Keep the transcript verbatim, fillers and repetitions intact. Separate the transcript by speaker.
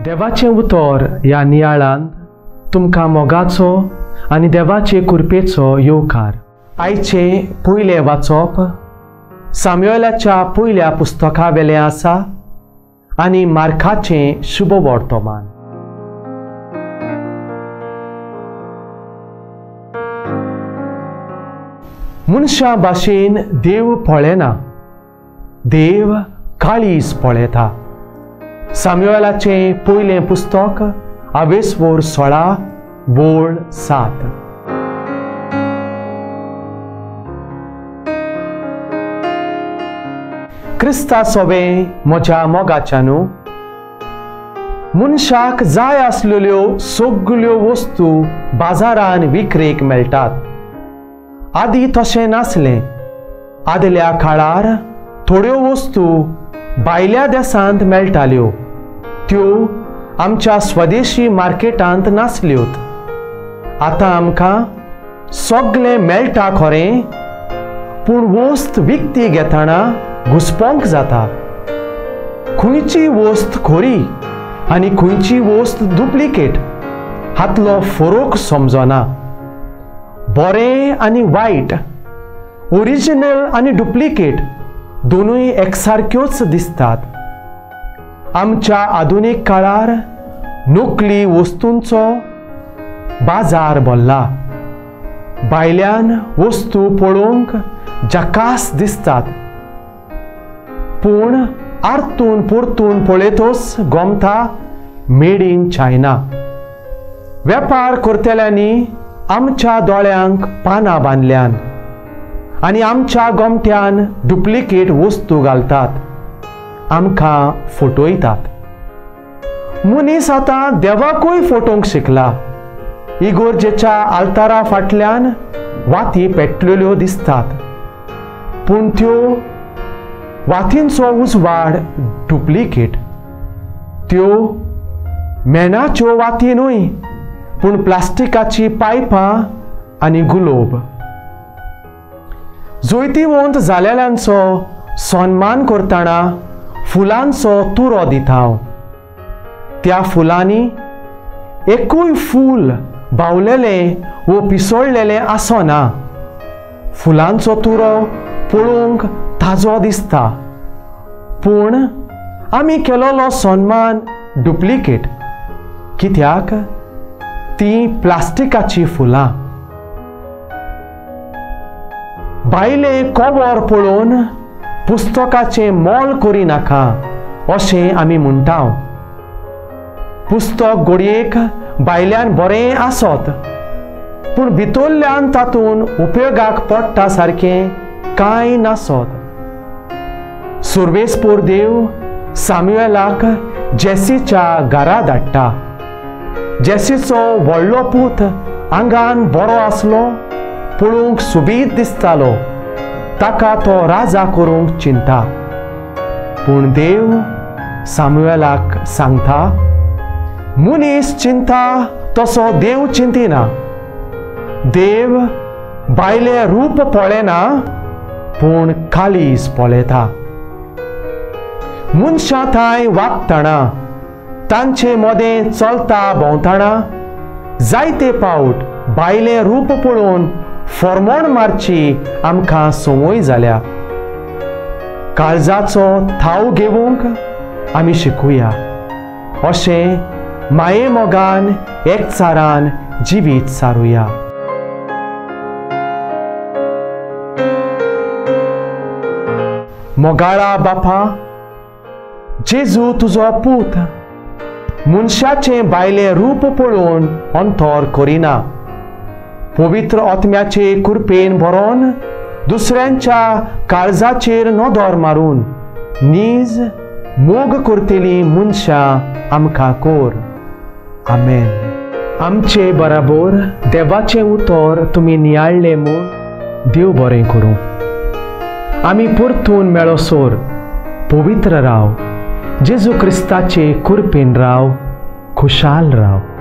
Speaker 1: देवाचें उतर ह्या नियाळांत तुमकां मोगाचो आनी देवाचे कृपेचो येवकार। आयचे पयलें वाचप सामुएलाच्या पयल्या पुस्तका वेलें आसा आनी मार्काचें शुभ वर्तमान। मनशा भाशेन देव पळयना, देव काळीज पळयता। सामुएलाचें पयलें पुस्तक आवेसवोर सोळा वोळ सात। क्रिस्ता सोबे म्हज्या मोगाच्या न्हू, मनशाक जाय आसलेल्यो सगल्यो वस्तू बाजारान विक्रेक मेळटात। आदीं तशें नासलें। आदल्या काळार थोड्यो वस्तू भायल्या देशांत मेळटाल्यो, त्यो आमच्या स्वदेशी मार्केटांत नासल्योत। आतां आमकां सगळें मेळटा खरें, पूण वस्त विकती घेतना घुसपोंक जाता। खंयची वस्त खरी आनी खंयची वस्त डुप्लिकेट हातलो फरक समजना। बरें आनी वायट, ओरिजिनल आनी डुप्लिकेट दोनूय एकसारक्योच दिसतात। आमच्या आधुनीक काळार नकली वस्तूंचो बाजार भरला। भायल्यान वस्तू पळोवंक जकास दिसतात, पूण आरतून परतून पळयतच गमता मेड इन चायना। वेपार करतल्यांनी आमच्या दोळ्यांक पानां बांदल्यान आनी आमच्या गोमट्यान डुप्लिकेट वस्तू घालतात, आमकां फटयतात। मनीस आतां देवाकूय फटोवंक शिकला। इगोर्जेच्या आल्तारा फाटल्यान वाती पेटलेल्यो दिसतात, पूण त्यो वातींचो उजवाड डुप्लिकेट। त्यो मेणाच्यो वाती न्हय, पूण प्लास्टिकाची पायपां आनी गुलोब। जैतिवंत जालेल्यांचो सन्मान करतना फुलांचो तुरो दिता हांव। त्या फुलांनी एकूय फूल बावलेलें वो पिसोळलेलें आसना। फुलांचो तुरो पळोवंक ताजो दिसता, पूण आमी केलोलो सन्मान डुप्लिकेट, कित्याक ती प्लास्टिकाची फुलां। भायलें कवर पळोवन पुस्तकाचें मोल करिनाका अशें आमी म्हणटा। पुस्तक घडयेक भायल्यान बरें आसत, पूण भितरल्यान तातूंत उपेगाक पडटा सारकें कांय नासत। सर्वेस्पोर देव सामुएलाक जेसीच्या घरा धाडटा। जेसीचो व्हडलो पूत आंगान बरो आसलो, पळोवंक सुबीत दिसतालो, ताका तो राजा करूंक चिंता। पूण देव सामुएलाक सांगता, मनीस चिंता तसो देव चिंतिना। देव भायलें रूप पळयना, पूण काळीज पळयता। मनशां थंय वागतना, तांचे मदें चलता भोंवतना जायते फावट भायलें रूप पळोवन फॉर्मोण मारची आमकां संवय जाल्या। काळजाचो थाव घेवंक आमी शिकुया, अशें माये मोगान एकचारान जिवीत सारुया। मोगाळा बापा, जेजू तुजो पूत मनशाचें भायलें रूप पळोवन अंतर करिना। पवित्र आत्म्याचे कृपेन भरोन दुसऱ्यांच्या काळजाचेर नदर मारून नीज मोग करतली मनशां आमकां कोर। आमेन। आमचे बराबर देवाचें उतर तुमी नियाळ्ळें म्हूण देव बरें करूं। आमी परतून मेळोसोर पवित्र राव, जेजू क्रिस्ताचे कृपेन राव, खुशाल राव।